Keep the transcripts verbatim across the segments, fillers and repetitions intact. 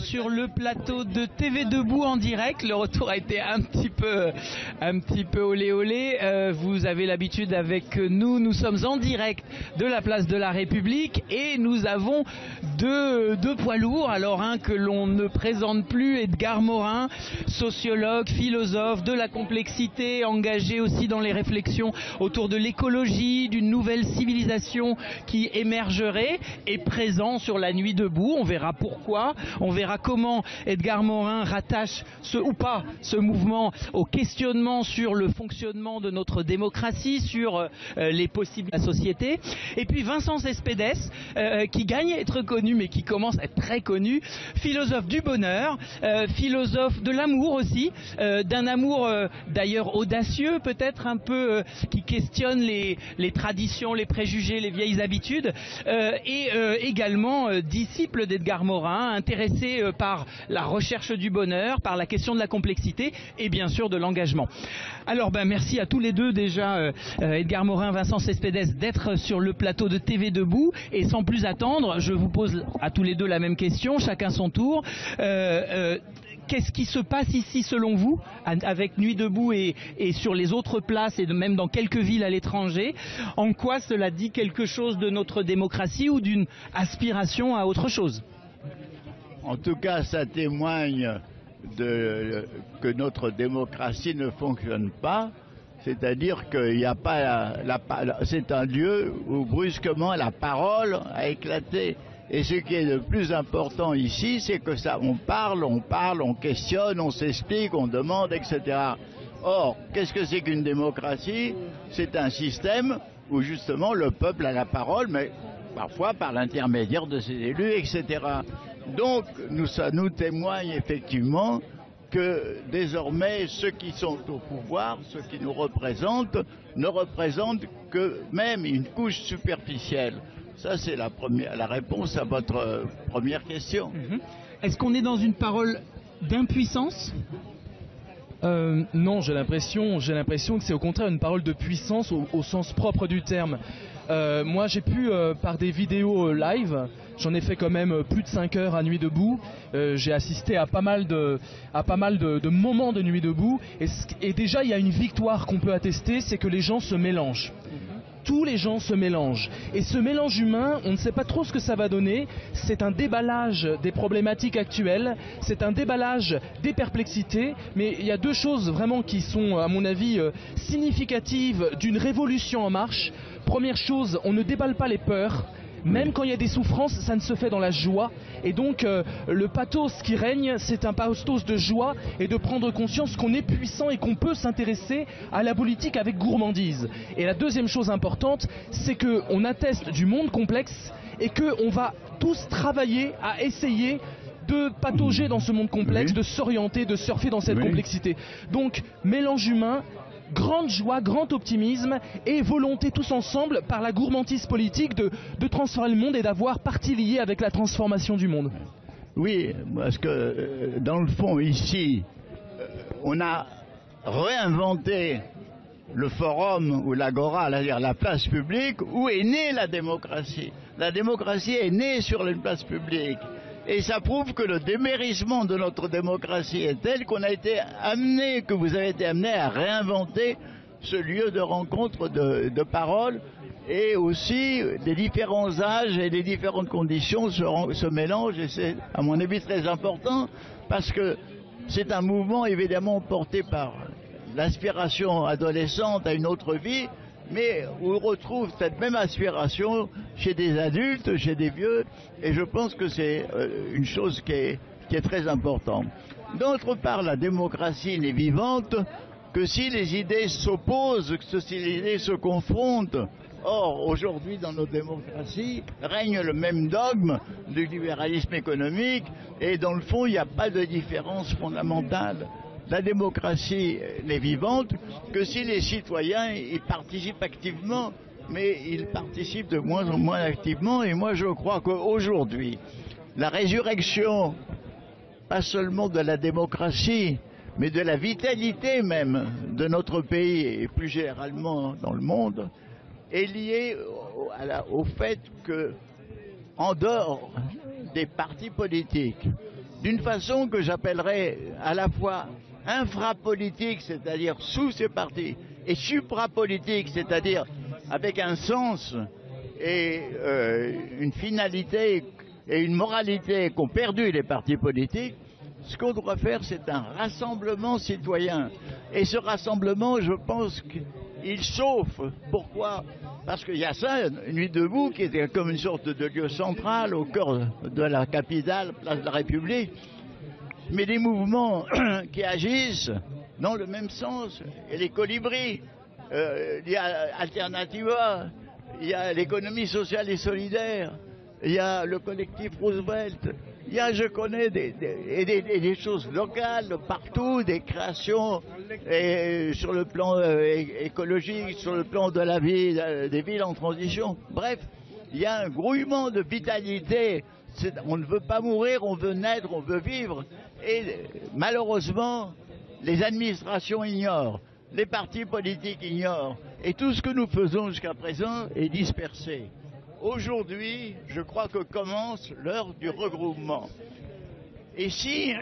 sur le plateau de T V Debout en direct. Le retour a été un petit peu, un petit peu olé olé. Euh, vous avez l'habitude avec nous, nous sommes en direct de la place de la République et nous avons deux, deux poids lourds. Alors un que l'on ne présente plus, Edgar Morin, sociologue, philosophe de la complexité, engagé aussi dans les réflexions autour de l'écologie, d'une nouvelle civilisation qui émergerait, et présent sur la Nuit debout. On verra pourquoi, on verra comment Edgar Morin rattache ce ou pas ce mouvement au questionnement sur le fonctionnement de notre démocratie, sur euh, les possibles de la société. Et puis Vincent Cespedes, euh, qui gagne à être connu mais qui commence à être très connu, philosophe du bonheur, euh, philosophe de l'amour aussi, euh, d'un amour euh, d'ailleurs audacieux, peut-être un peu euh, qui questionne les, les traditions, les préjugés, les vieilles habitudes, euh, et euh, également euh, disciple d'Edgar Morin, intéressé euh, par la recherche du bonheur, par la question de la complexité et bien sûr de l'engagement. Alors ben merci à tous les deux déjà, euh, Edgar Morin, Vincent Cespedes, d'être sur le plateau de T V Debout, et sans plus attendre, je vous pose à tous les deux la même question, chacun son tour. Euh, euh, Qu'est-ce qui se passe ici selon vous, avec Nuit debout et, et sur les autres places et de, même dans quelques villes à l'étranger? En quoi cela dit quelque chose de notre démocratie ou d'une aspiration à autre chose? En tout cas, ça témoigne de, que notre démocratie ne fonctionne pas. C'est-à-dire qu'il n'y a pas la, la, c'est un lieu où brusquement la parole a éclaté. Et ce qui est le plus important ici, c'est que ça, on parle, on parle, on questionne, on s'explique, on demande, et cetera. Or, qu'est-ce que c'est qu'une démocratie? C'est un système où justement le peuple a la parole, mais parfois par l'intermédiaire de ses élus, et cetera. Donc, nous, ça nous témoigne effectivement que désormais ceux qui sont au pouvoir, ceux qui nous représentent, ne représentent que même une couche superficielle. Ça, c'est la première, la réponse à votre euh, première question. Mmh. Est-ce qu'on est dans une parole d'impuissance? euh, Non, j'ai l'impression, j'ai l'impression que c'est au contraire une parole de puissance au, au sens propre du terme. Euh, moi, j'ai pu, euh, par des vidéos euh, live, j'en ai fait quand même euh, plus de cinq heures à Nuit debout, euh, j'ai assisté à pas mal de, à pas mal de, de moments de Nuit debout, et, et déjà, il y a une victoire qu'on peut attester, c'est que les gens se mélangent. Tous les gens se mélangent. Et ce mélange humain, on ne sait pas trop ce que ça va donner. C'est un déballage des problématiques actuelles, c'est un déballage des perplexités, mais il y a deux choses vraiment qui sont, à mon avis, euh, significatives d'une révolution en marche. Première chose, on ne déballe pas les peurs. Même quand il y a des souffrances, ça ne se fait dans la joie. Et donc, euh, le pathos qui règne, c'est un pathos de joie et de prendre conscience qu'on est puissant et qu'on peut s'intéresser à la politique avec gourmandise. Et la deuxième chose importante, c'est qu'on atteste du monde complexe et qu'on va tous travailler à essayer de patauger dans ce monde complexe, oui. de s'orienter, de surfer dans cette oui. complexité. Donc, mélange humain, grande joie, grand optimisme et volonté tous ensemble par la gourmandise politique de, de transformer le monde et d'avoir partie liée avec la transformation du monde. Oui, parce que euh, dans le fond ici, euh, on a réinventé le forum ou l'agora, c'est-à-dire la place publique, où est née la démocratie. La démocratie est née sur une place publique. Et ça prouve que le démérissement de notre démocratie est tel qu'on a été amené, que vous avez été amené à réinventer ce lieu de rencontre de, de parole, et aussi les différents âges et les différentes conditions se, se mélangent, et c'est à mon avis très important, parce que c'est un mouvement évidemment porté par l'aspiration adolescente à une autre vie, mais on retrouve cette même aspiration chez des adultes, chez des vieux, et je pense que c'est euh, une chose qui est, qui est très importante. D'autre part, la démocratie n'est vivante que si les idées s'opposent, que si les idées se confrontent. Or, aujourd'hui, dans nos démocraties, règne le même dogme du libéralisme économique, et dans le fond, il n'y a pas de différence fondamentale. La démocratie n'est vivante que si les citoyens y participent activement, mais ils participent de moins en moins activement, et moi je crois qu'aujourd'hui, la résurrection, pas seulement de la démocratie, mais de la vitalité même de notre pays, et plus généralement dans le monde, est liée au, à la, au fait que, en dehors des partis politiques, d'une façon que j'appellerais à la fois infrapolitique, c'est-à-dire sous ces partis, et suprapolitique, c'est-à-dire avec un sens et euh, une finalité et une moralité qu'ont perdu les partis politiques. Ce qu'on doit faire, c'est un rassemblement citoyen. Et ce rassemblement, je pense qu'il chauffe. Pourquoi ? Parce qu'il y a ça, Nuit debout, qui était comme une sorte de lieu central au cœur de la capitale, place de la République. Mais des mouvements qui agissent dans le même sens. Et les colibris, euh, il y a Alternativa, il y a l'économie sociale et solidaire, il y a le collectif Roosevelt, il y a, je connais, des, des, des, des choses locales partout, des créations et, sur le plan euh, écologique, sur le plan de la vie, des villes en transition. Bref, il y a un grouillement de vitalité. On ne veut pas mourir, on veut naître, on veut vivre. Et malheureusement, les administrations ignorent, les partis politiques ignorent. Et tout ce que nous faisons jusqu'à présent est dispersé. Aujourd'hui, je crois que commence l'heure du regroupement. Et si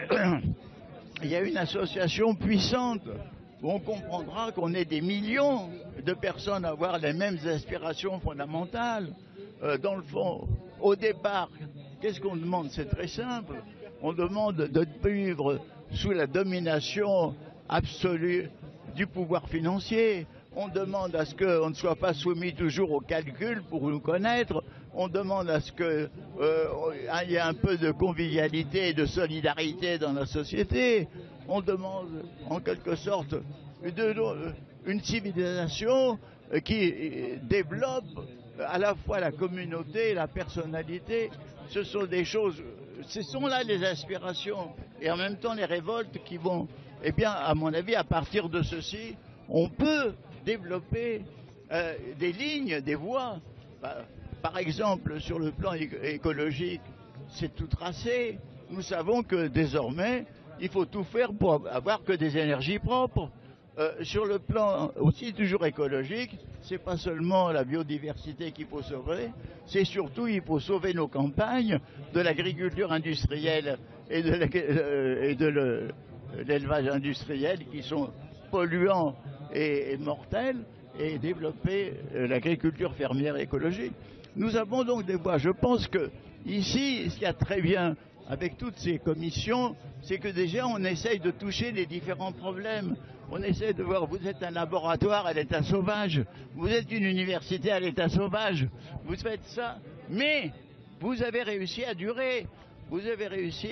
il y a une association puissante, où on comprendra qu'on est des millions de personnes à avoir les mêmes aspirations fondamentales, euh, dans le fond, au départ, qu'est-ce qu'on demande? C'est très simple. On demande de vivre sous la domination absolue du pouvoir financier. On demande à ce qu'on ne soit pas soumis toujours au calcul pour nous connaître. On demande à ce qu'il euh, y ait un peu de convivialité et de solidarité dans la société. On demande en quelque sorte de, de, une civilisation qui développe à la fois la communauté et la personnalité. Ce sont des choses, ce sont là les aspirations et en même temps les révoltes qui vont, eh bien, à mon avis, à partir de ceci, on peut développer euh, des lignes, des voies. Bah, par exemple, sur le plan écologique, c'est tout tracé. Nous savons que désormais, il faut tout faire pour avoir que des énergies propres. Euh, sur le plan aussi toujours écologique, c'est pas seulement la biodiversité qu'il faut sauver, c'est surtout il faut sauver nos campagnes de l'agriculture industrielle et de, la, euh, et de le, l'élevage industriel qui sont polluants et, et mortels, et développer euh, l'agriculture fermière écologique. Nous avons donc des voies. Je pense que ici, ce qu'il y a très bien avec toutes ces commissions, c'est que déjà on essaye de toucher les différents problèmes. On essaie de voir, vous êtes un laboratoire à l'état sauvage, vous êtes une université à l'état sauvage, vous faites ça, mais vous avez réussi à durer, vous avez réussi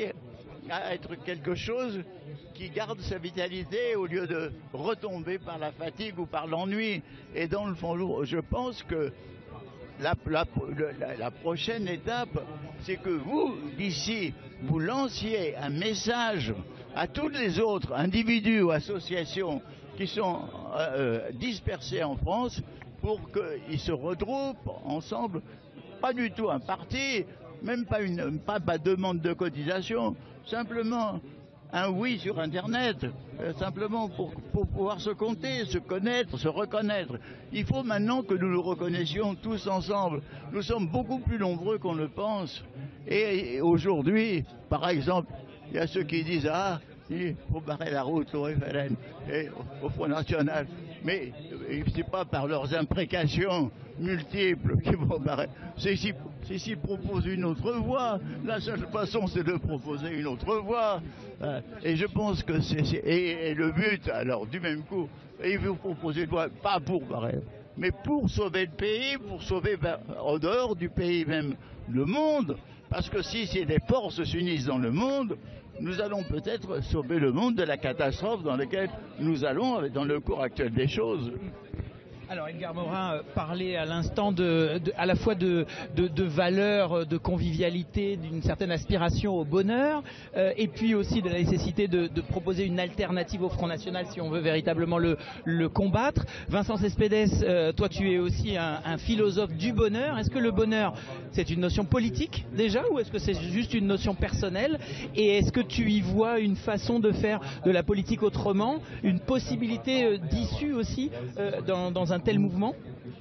à être quelque chose qui garde sa vitalité au lieu de retomber par la fatigue ou par l'ennui. Et dans le fond, je pense que la, la, la, la prochaine étape, c'est que vous, d'ici, vous lanciez un message à tous les autres individus ou associations qui sont euh, dispersés en France pour qu'ils se regroupent ensemble, pas du tout un parti, même pas une pas, pas demande de cotisation, simplement un oui sur Internet, euh, simplement pour, pour pouvoir se compter, se connaître, se reconnaître. Il faut maintenant que nous nous reconnaissions tous ensemble. Nous sommes beaucoup plus nombreux qu'on le pense. Et, et aujourd'hui, par exemple, il y a ceux qui disent « Ah, il faut barrer la route au F L N et au Front National ». Mais ce n'est pas par leurs imprécations multiples qu'ils vont barrer. C'est s'ils proposent une autre voie. La seule façon, c'est de proposer une autre voie. Et je pense que c'est... Et, et le but, alors, du même coup, il faut proposer une voie, pas pour barrer, mais pour sauver le pays, pour sauver en dehors du pays même le monde. Parce que si, si les forces s'unissent dans le monde, nous allons peut-être sauver le monde de la catastrophe dans laquelle nous allons dans le cours actuel des choses. Alors Edgar Morin parlait à l'instant de, de, à la fois de, de, de valeurs, de convivialité, d'une certaine aspiration au bonheur, euh, et puis aussi de la nécessité de, de proposer une alternative au Front National si on veut véritablement le, le combattre. Vincent Cespedes, euh, toi tu es aussi un, un philosophe du bonheur. Est-ce que le bonheur c'est une notion politique déjà, ou est-ce que c'est juste une notion personnelle? Et est-ce que tu y vois une façon de faire de la politique autrement, une possibilité euh, d'issue aussi euh, dans, dans un tel mouvement?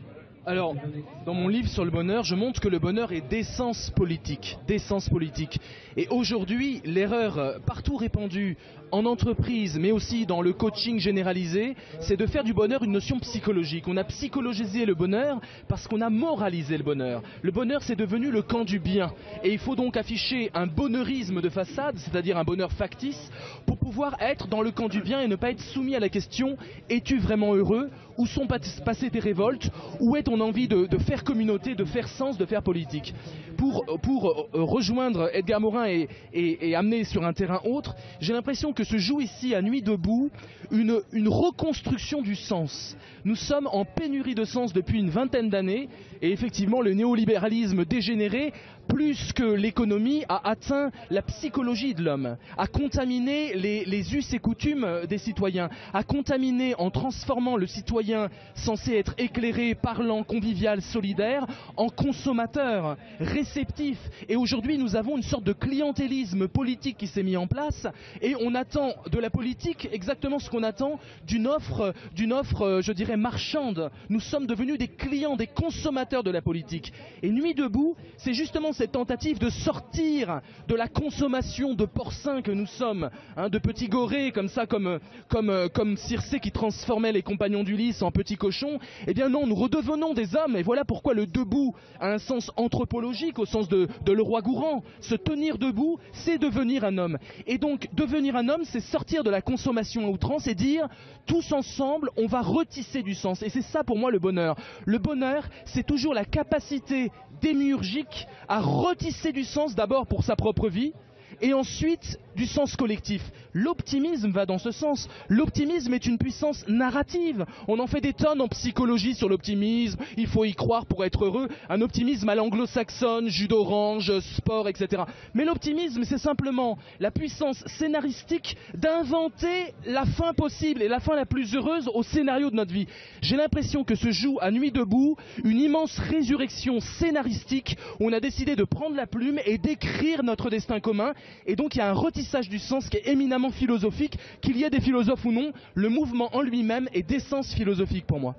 Alors, dans mon livre sur le bonheur, je montre que le bonheur est d'essence politique, d'essence politique. Et aujourd'hui, l'erreur partout répandue en entreprise, mais aussi dans le coaching généralisé, c'est de faire du bonheur une notion psychologique. On a psychologisé le bonheur parce qu'on a moralisé le bonheur. Le bonheur, c'est devenu le camp du bien. Et il faut donc afficher un bonheurisme de façade, c'est-à-dire un bonheur factice, pour pouvoir être dans le camp du bien et ne pas être soumis à la question « Es-tu vraiment heureux ? Où sont passées tes révoltes ? Où est ton envie de, de faire communauté, de faire sens, de faire politique ?» Pour, pour euh, rejoindre Edgar Morin et, et, et amener sur un terrain autre, j'ai l'impression que se joue ici à Nuit debout une, une reconstruction du sens. Nous sommes en pénurie de sens depuis une vingtaine d'années et effectivement le néolibéralisme dégénéré, plus que l'économie, a atteint la psychologie de l'homme, a contaminé les, les us et coutumes des citoyens, a contaminé en transformant le citoyen censé être éclairé, parlant, convivial, solidaire, en consommateur, réceptif. Et aujourd'hui, nous avons une sorte de clientélisme politique qui s'est mis en place et on attend de la politique exactement ce qu'on attend d'une offre, d'une offre, je dirais, marchande. Nous sommes devenus des clients, des consommateurs de la politique. Et Nuit debout, c'est justement cette tentative de sortir de la consommation de porcins que nous sommes, hein, de petits gorées comme ça, comme, comme, comme Circé qui transformait les compagnons d'Ulysse en petits cochons. Eh bien non, nous redevenons des hommes et voilà pourquoi le debout a un sens anthropologique au sens de, de Leroi-Gourhan. Se tenir debout, c'est devenir un homme. Et donc devenir un homme, c'est sortir de la consommation à outrance et dire tous ensemble, on va retisser du sens. Et c'est ça pour moi le bonheur. Le bonheur, c'est toujours la capacité démiurgique à retisser du sens d'abord pour sa propre vie et ensuite du sens collectif. L'optimisme va dans ce sens. L'optimisme est une puissance narrative. On en fait des tonnes en psychologie sur l'optimisme. Il faut y croire pour être heureux. Un optimisme à l'anglo-saxonne, jus d'orange, sport, et cetera. Mais l'optimisme, c'est simplement la puissance scénaristique d'inventer la fin possible et la fin la plus heureuse au scénario de notre vie. J'ai l'impression que se joue à Nuit debout une immense résurrection scénaristique où on a décidé de prendre la plume et d'écrire notre destin commun. Et donc il y a un retissage du sens qui est éminemment philosophique, qu'il y ait des philosophes ou non, le mouvement en lui-même est d'essence philosophique pour moi.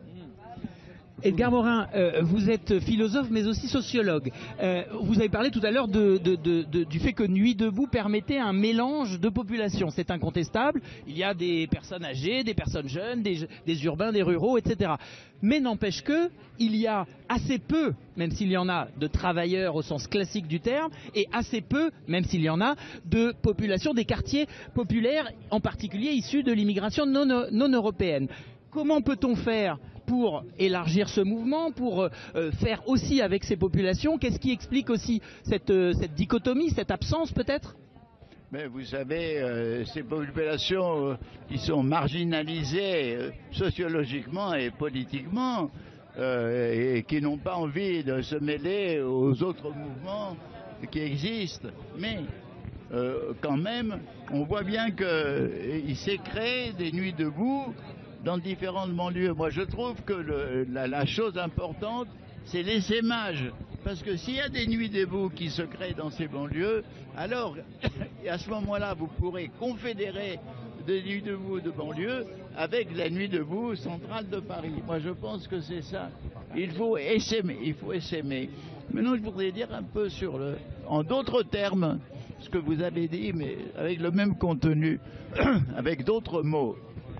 Edgar Morin, euh, vous êtes philosophe mais aussi sociologue. Euh, vous avez parlé tout à l'heure de, de, de, de, du fait que Nuit debout permettait un mélange de populations. C'est incontestable. Il y a des personnes âgées, des personnes jeunes, des, des urbains, des ruraux, et cetera. Mais n'empêche que il y a assez peu, même s'il y en a, de travailleurs au sens classique du terme, et assez peu, même s'il y en a, de populations des quartiers populaires, en particulier issus de l'immigration non, non européenne. Comment peut-on faire pour élargir ce mouvement, pour euh, faire aussi avec ces populations? Qu'est-ce qui explique aussi cette, euh, cette dichotomie, cette absence peut-être? Mais vous savez, euh, ces populations euh, qui sont marginalisées euh, sociologiquement et politiquement euh, et qui n'ont pas envie de se mêler aux autres mouvements qui existent, mais euh, quand même, on voit bien qu'il euh, s'est créé des nuits debout dans différentes banlieues. Moi, je trouve que le, la, la chose importante, c'est l'essaimage. Parce que s'il y a des nuits debout qui se créent dans ces banlieues, alors, à ce moment-là, vous pourrez confédérer des nuits debout de banlieue avec la nuit debout centrale de Paris. Moi, je pense que c'est ça. Il faut essaimer, il faut essaimer. Maintenant, je voudrais dire un peu sur le... En d'autres termes, ce que vous avez dit, mais avec le même contenu, avec d'autres mots.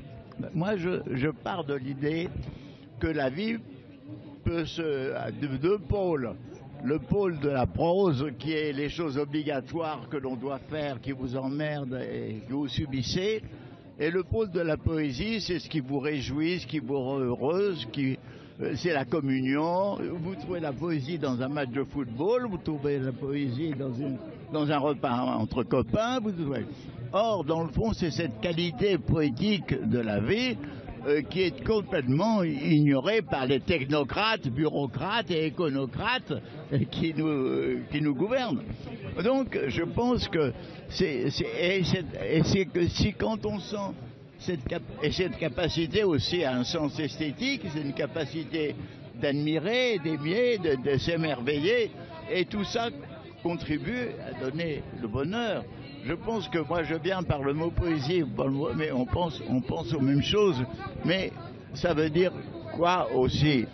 Moi, je, je pars de l'idée que la vie peut se... de deux pôles. Le pôle de la prose, qui est les choses obligatoires que l'on doit faire, qui vous emmerdent et que vous subissez, et le pôle de la poésie, c'est ce qui vous réjouit, ce qui vous rend heureuse, qui... c'est la communion. Vous trouvez la poésie dans un match de football, vous trouvez la poésie dans, une, dans un repas entre copains. Vous trouvez... Or, dans le fond, c'est cette qualité poétique de la vie euh, qui est complètement ignorée par les technocrates, bureaucrates et éconocrates euh, qui, nous, euh, qui nous gouvernent. Donc, je pense que c'est, c'est, et c'est, et c'est que si quand on sent cette, cap- et cette capacité aussi à un sens esthétique, c'est une capacité d'admirer, d'aimer, de, de s'émerveiller, et tout ça contribue à donner le bonheur. Je pense que moi je viens par le mot poésie, mais on pense, on pense aux mêmes choses, mais ça veut dire quoi aussi?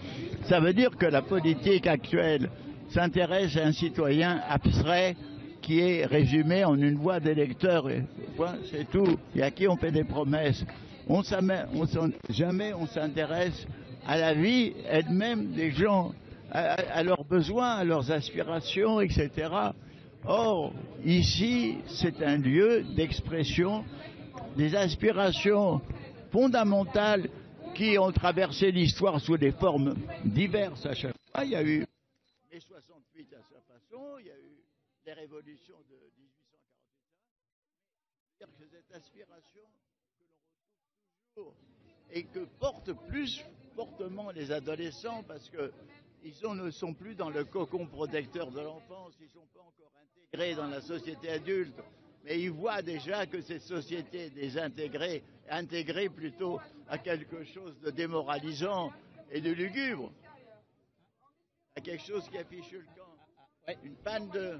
Ça veut dire que la politique actuelle s'intéresse à un citoyen abstrait qui est résumé en une voix d'électeur. C'est tout. Et à qui on fait des promesses. On on jamais on s'intéresse à la vie elle-même des gens, à, à leurs besoins, à leurs aspirations, et cetera. Or, ici, c'est un lieu d'expression des aspirations fondamentales qui ont traversé l'histoire sous des formes diverses à chaque fois. Il y a eu mai soixante-huit à sa façon, il y a eu les révolutions de mille huit cent quarante-huit. C'est-à-dire que cette aspiration que l'on retrouve toujours et que portent plus fortement les adolescents parce qu'ils ne sont plus dans le cocon protecteur de l'enfance, ils ne sont pas encore intégrés dans la société adulte, mais ils voient déjà que cette société est désintégrée, intégrée plutôt à quelque chose de démoralisant et de lugubre, à quelque chose qui affiche le camp, une panne de...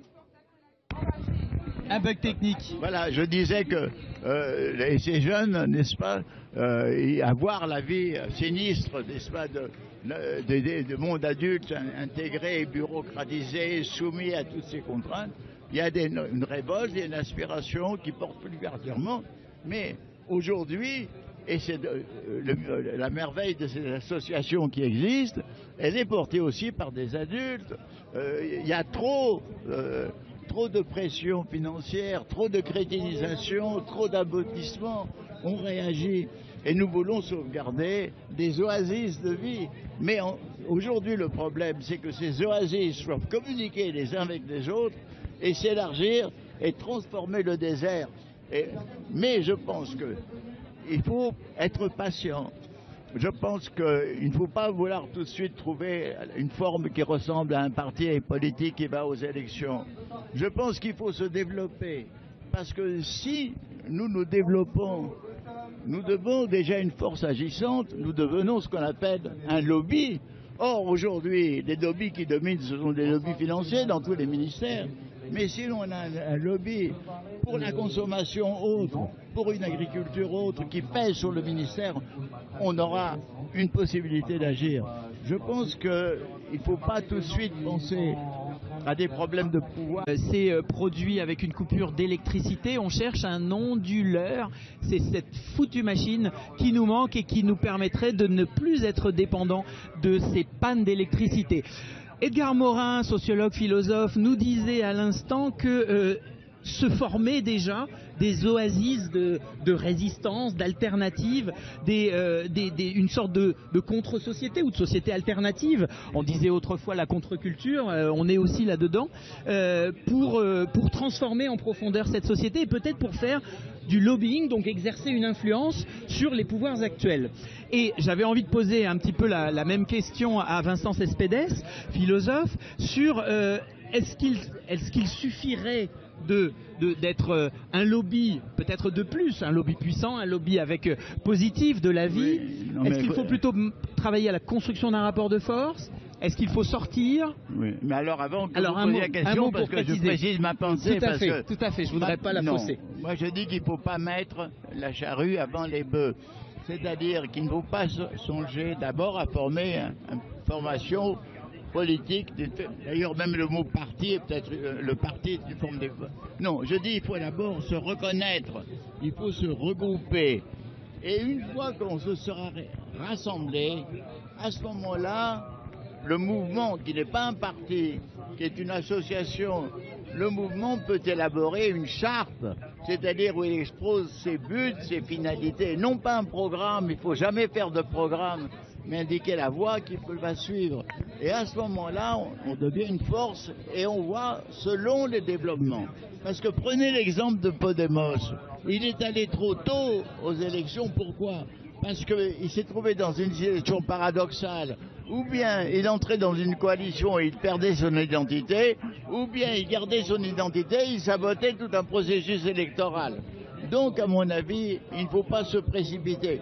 Un bug technique. Voilà, je disais que euh, ces jeunes, n'est-ce pas, euh, avoir la vie sinistre, n'est-ce pas, de, de, de, de monde adulte intégré, bureaucratisé, soumis à toutes ces contraintes, il y a des, une révolte, il y a une aspiration qui porte plus particulièrement, mais aujourd'hui, et c'est de, le, la merveille de ces associations qui existent, elle est portée aussi par des adultes. Euh, il y a trop... Euh, Trop de pression financière, trop de crétinisation, trop d'aboutissement. On réagit et nous voulons sauvegarder des oasis de vie. Mais aujourd'hui, le problème, c'est que ces oasis doivent communiquer les uns avec les autres et s'élargir et transformer le désert. Et, mais je pense qu'il faut être patient. Je pense qu'il ne faut pas vouloir tout de suite trouver une forme qui ressemble à un parti politique qui va aux élections. Je pense qu'il faut se développer, parce que si nous nous développons, nous devons déjà une force agissante, nous devenons ce qu'on appelle un lobby. Or, aujourd'hui, les lobbies qui dominent, ce sont des lobbies financiers dans tous les ministères. Mais si on a un, un lobby pour la consommation autre, pour une agriculture autre qui pèse sur le ministère, on aura une possibilité d'agir. Je pense qu'il ne faut pas tout de suite penser à des problèmes de pouvoir. C'est produit avec une coupure d'électricité, on cherche un onduleur, c'est cette foutue machine qui nous manque et qui nous permettrait de ne plus être dépendant de ces pannes d'électricité. Edgar Morin, sociologue, philosophe, nous disait à l'instant que euh, se formaient déjà des oasis de, de résistance, d'alternative, des, euh, des, des, une sorte de, de contre-société ou de société alternative. On disait autrefois la contre-culture, euh, on est aussi là-dedans, euh, pour, euh, pour transformer en profondeur cette société et peut-être pour faire du lobbying, donc exercer une influence sur les pouvoirs actuels. Et j'avais envie de poser un petit peu la, la même question à Vincent Cespedes, philosophe, sur euh, est-ce qu'il, est-ce qu'il suffirait de, de, d'être euh, un lobby, peut-être de plus, un lobby puissant, un lobby avec euh, positif de la vie. Oui, non, est-ce qu'il faut plutôt m- travailler à la construction d'un rapport de force? Est-ce qu'il faut sortir? Oui, mais alors avant que alors, vous posiez mot, la question, parce que préciser. je précise ma pensée. Tout à parce fait, que, tout à fait, je ne voudrais pas la non, fausser. Moi je dis qu'il ne faut pas mettre la charrue avant les bœufs. C'est-à-dire qu'il ne faut pas songer d'abord à former une formation politique. D'ailleurs, même le mot parti est peut-être le parti est une forme de... Non, je dis qu'il faut d'abord se reconnaître, il faut se regrouper. Et une fois qu'on se sera rassemblé, à ce moment-là, le mouvement, qui n'est pas un parti, qui est une association, le mouvement peut élaborer une charte, c'est-à-dire où il expose ses buts, ses finalités, non pas un programme, il ne faut jamais faire de programme, mais indiquer la voie qu'il va suivre. Et à ce moment-là, on, on devient une force et on voit selon les développements. Parce que prenez l'exemple de Podemos, il est allé trop tôt aux élections, pourquoi ? Parce qu'il s'est trouvé dans une situation paradoxale. Ou bien il entrait dans une coalition et il perdait son identité, ou bien il gardait son identité et il sabotait tout un processus électoral. Donc, à mon avis, il ne faut pas se précipiter.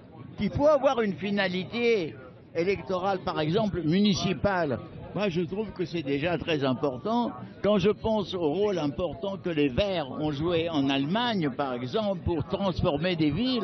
Il faut avoir une finalité électorale, par exemple municipale. Moi, je trouve que c'est déjà très important. Quand je pense au rôle important que les Verts ont joué en Allemagne, par exemple, pour transformer des villes,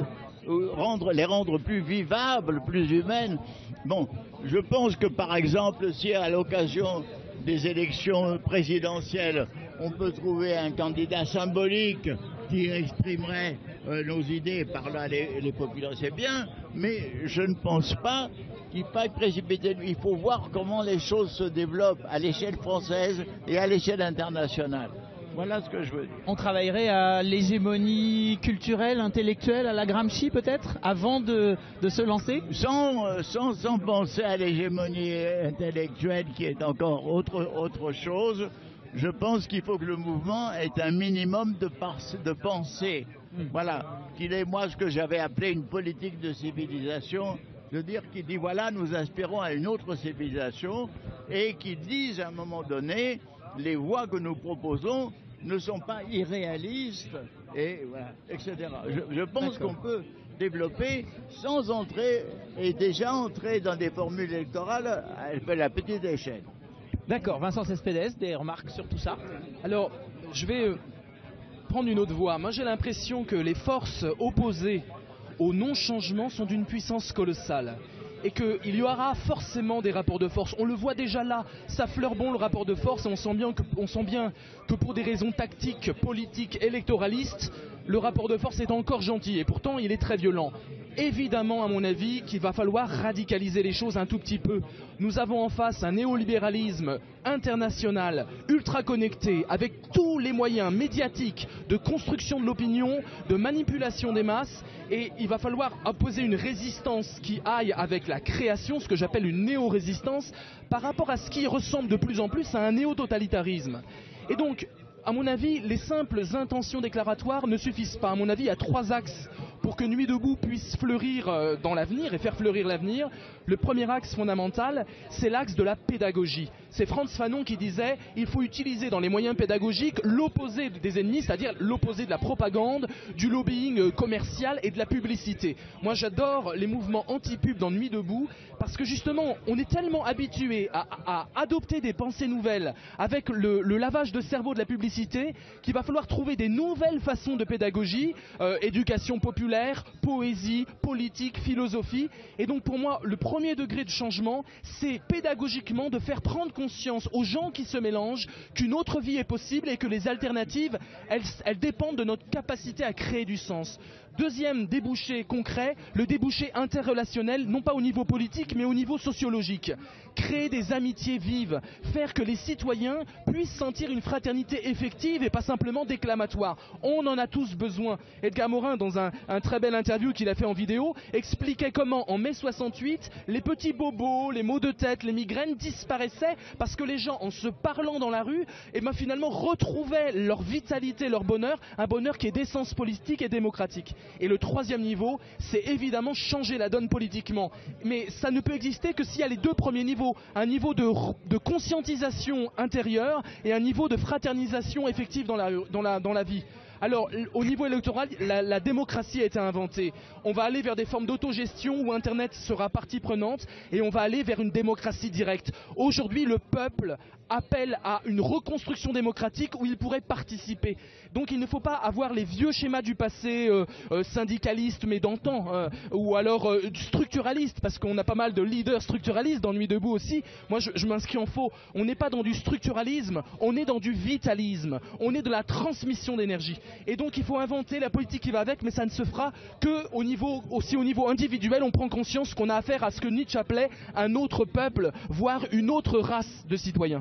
rendre, les rendre plus vivables, plus humaines. Bon, je pense que par exemple, si à l'occasion des élections présidentielles, on peut trouver un candidat symbolique qui exprimerait euh, nos idées par là les, les populations, c'est bien, mais je ne pense pas qu'il faille précipiter. Il faut voir comment les choses se développent à l'échelle française et à l'échelle internationale. Voilà ce que je veux dire. On travaillerait à l'hégémonie culturelle, intellectuelle, à la Gramsci peut-être, avant de, de se lancer? Sans, sans, sans penser à l'hégémonie intellectuelle qui est encore autre, autre chose, je pense qu'il faut que le mouvement ait un minimum de, de pensée. Mmh. Voilà, qu'il ait, moi, ce que j'avais appelé une politique de civilisation, de dire qu'il dit, voilà, nous aspirons à une autre civilisation, et qu'il dise à un moment donné, les voies que nous proposons ne sont pas irréalistes, et voilà, et cetera. Je, je pense qu'on peut développer sans entrer, et déjà entrer dans des formules électorales à la petite échelle. D'accord, Vincent Cespedes, des remarques sur tout ça? Alors, je vais prendre une autre voie. Moi, j'ai l'impression que les forces opposées au non-changement sont d'une puissance colossale. Et qu'il y aura forcément des rapports de force. On le voit déjà là, ça fleure bon le rapport de force, et on sent bien que, on sent bien que pour des raisons tactiques, politiques, électoralistes, le rapport de force est encore gentil, et pourtant il est très violent. Évidemment, à mon avis, qu'il va falloir radicaliser les choses un tout petit peu. Nous avons en face un néolibéralisme international, ultra connecté, avec tous les moyens médiatiques de construction de l'opinion, de manipulation des masses, et il va falloir opposer une résistance qui aille avec la création, ce que j'appelle une néo-résistance, par rapport à ce qui ressemble de plus en plus à un néo-totalitarisme. Et donc, à mon avis, les simples intentions déclaratoires ne suffisent pas. À mon avis, il y a trois axes pour que Nuit debout puisse fleurir dans l'avenir et faire fleurir l'avenir. Le premier axe fondamental, c'est l'axe de la pédagogie. C'est Frantz Fanon qui disait il faut utiliser dans les moyens pédagogiques l'opposé des ennemis, c'est-à-dire l'opposé de la propagande, du lobbying commercial et de la publicité. Moi, j'adore les mouvements anti-pub dans Nuit debout parce que justement, on est tellement habitué à, à adopter des pensées nouvelles avec le, le lavage de cerveau de la publicité qu'il va falloir trouver des nouvelles façons de pédagogie, euh, éducation populaire, poésie, politique, philosophie. Et donc pour moi, le premier degré de changement, c'est pédagogiquement de faire prendre conscience aux gens qui se mélangent qu'une autre vie est possible et que les alternatives, elles, elles dépendent de notre capacité à créer du sens. Deuxième débouché concret, le débouché interrelationnel, non pas au niveau politique, mais au niveau sociologique. Créer des amitiés vives, faire que les citoyens puissent sentir une fraternité effective et pas simplement déclamatoire. On en a tous besoin. Edgar Morin, dans un, un très bel interview qu'il a fait en vidéo, expliquait comment en mai soixante-huit, les petits bobos, les maux de tête, les migraines disparaissaient parce que les gens, en se parlant dans la rue, eh ben, finalement retrouvaient leur vitalité, leur bonheur, un bonheur qui est d'essence politique et démocratique. Et le troisième niveau, c'est évidemment changer la donne politiquement. Mais ça ne peut exister que s'il y a les deux premiers niveaux. Un niveau de, de conscientisation intérieure et un niveau de fraternisation effective dans la, dans la, dans la vie. Alors, au niveau électoral, la, la démocratie a été inventée. On va aller vers des formes d'autogestion où Internet sera partie prenante et on va aller vers une démocratie directe. Aujourd'hui, le peuple appelle à une reconstruction démocratique où il pourrait participer. Donc il ne faut pas avoir les vieux schémas du passé euh, euh, syndicalistes mais d'antan, euh, ou alors euh, structuralistes, parce qu'on a pas mal de leaders structuralistes dans Nuit debout aussi. Moi je, je m'inscris en faux. On n'est pas dans du structuralisme, on est dans du vitalisme, on est de la transmission d'énergie. Et donc il faut inventer la politique qui va avec, mais ça ne se fera que au niveau, aussi au niveau individuel. On prend conscience qu'on a affaire à ce que Nietzsche appelait un autre peuple, voire une autre race de citoyens.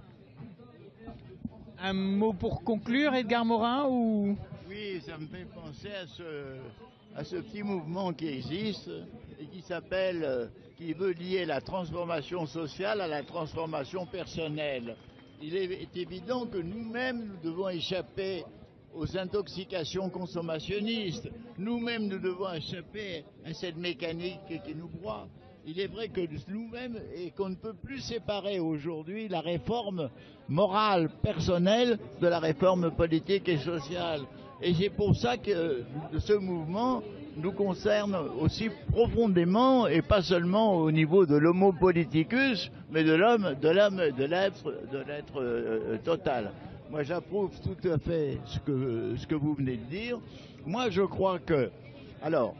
Un mot pour conclure, Edgar Morin, ou... Oui, ça me fait penser à ce, à ce petit mouvement qui existe et qui s'appelle, euh, qui veut lier la transformation sociale à la transformation personnelle. Il est, est évident que nous-mêmes, nous devons échapper aux intoxications consommationnistes. Nous-mêmes, nous devons échapper à cette mécanique qui nous broie. Il est vrai que nous-mêmes, et qu'on ne peut plus séparer aujourd'hui la réforme morale, personnelle, de la réforme politique et sociale. Et c'est pour ça que ce mouvement nous concerne aussi profondément, et pas seulement au niveau de l'homo politicus, mais de l'homme, de l'homme, de l'être, de l'être euh, total. Moi, j'approuve tout à fait ce que, ce que vous venez de dire. Moi, je crois que, alors,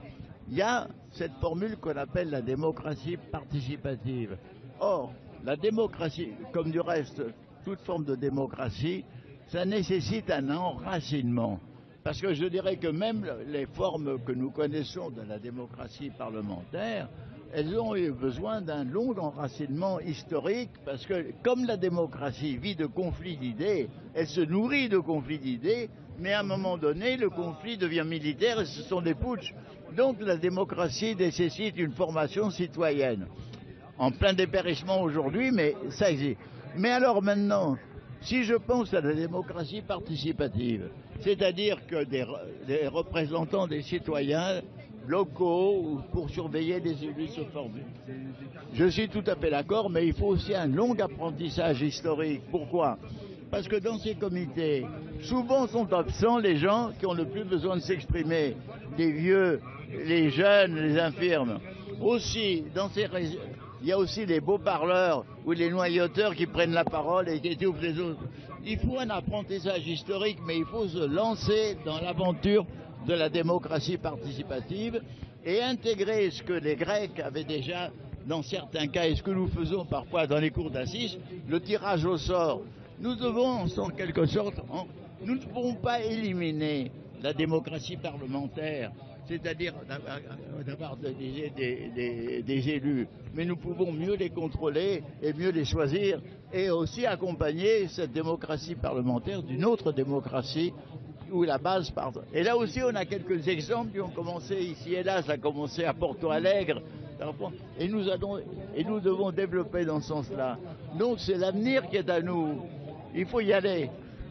il y a cette formule qu'on appelle la démocratie participative. Or, la démocratie, comme du reste, toute forme de démocratie, ça nécessite un enracinement. Parce que je dirais que même les formes que nous connaissons de la démocratie parlementaire, elles ont eu besoin d'un long enracinement historique, parce que comme la démocratie vit de conflits d'idées, elle se nourrit de conflits d'idées, mais à un moment donné, le conflit devient militaire et ce sont des putschs. Donc la démocratie nécessite une formation citoyenne. En plein dépérissement aujourd'hui, mais ça existe. Mais alors maintenant, si je pense à la démocratie participative, c'est-à-dire que des, des représentants des citoyens locaux pour surveiller les élus se forment, je suis tout à fait d'accord, mais il faut aussi un long apprentissage historique. Pourquoi ? Parce que dans ces comités, souvent sont absents les gens qui ont le plus besoin de s'exprimer, les vieux, les jeunes, les infirmes. Aussi, dans ces ré... il y a aussi les beaux parleurs ou les noyauteurs qui prennent la parole et qui étouffent les autres. Il faut un apprentissage historique, mais il faut se lancer dans l'aventure de la démocratie participative et intégrer ce que les Grecs avaient déjà dans certains cas et ce que nous faisons parfois dans les cours d'assises, le tirage au sort. Nous devons, en quelque sorte, en, nous ne pouvons pas éliminer la démocratie parlementaire, c'est-à-dire d'avoir des, des, des, des élus, mais nous pouvons mieux les contrôler et mieux les choisir et aussi accompagner cette démocratie parlementaire d'une autre démocratie où la base part. Et là aussi, on a quelques exemples qui ont commencé ici et là. Ça a commencé à Porto Alegre. Et nous, allons, et nous devons développer dans ce sens-là. Donc c'est l'avenir qui est à nous. Il faut y aller.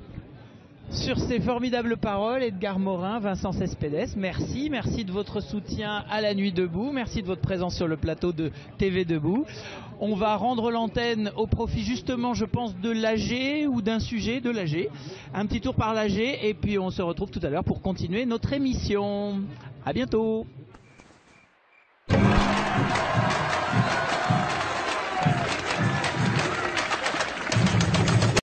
Sur ces formidables paroles, Edgar Morin, Vincent Cespedes, merci. Merci de votre soutien à la Nuit debout. Merci de votre présence sur le plateau de T V Debout. On va rendre l'antenne au profit justement, je pense, de l'A G ou d'un sujet de l'A G. Un petit tour par l'A G et puis on se retrouve tout à l'heure pour continuer notre émission. À bientôt.